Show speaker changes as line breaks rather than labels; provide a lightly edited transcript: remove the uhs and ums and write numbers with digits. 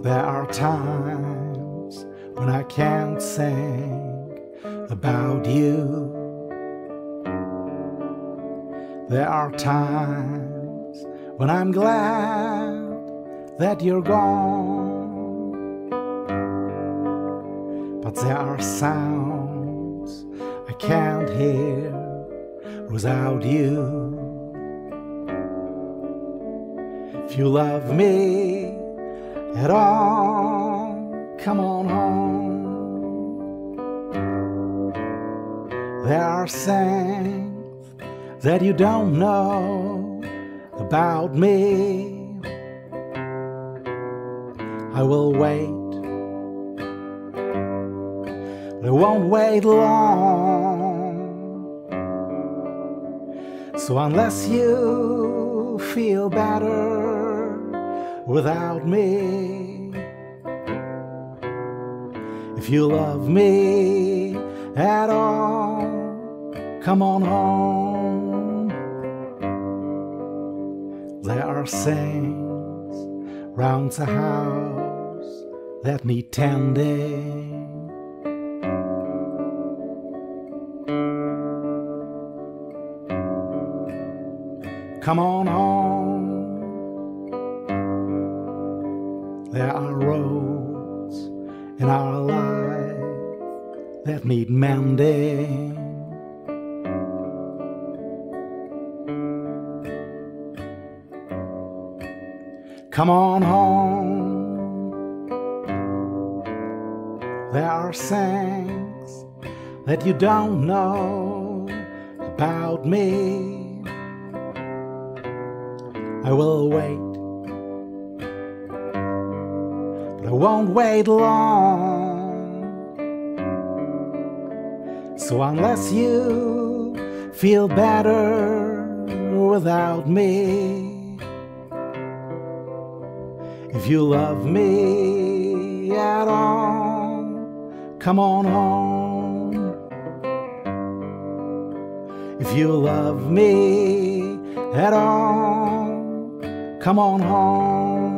There are times when I can't sing about you. There are times when I'm glad that you're gone. But there are sounds I can't hear without you. If you love me at all, come on home. There are things that you don't know about me. I will wait, but I won't wait long. So unless you feel better without me, if you love me at all, come on home. There are things round the house that need tending. Come on home. There are roads in our life that need mending. Come on home. There are things that you don't know about me. I will wait, but I won't wait long. So unless you feel better without me, if you love me at all, come on home. If you love me at all, come on home.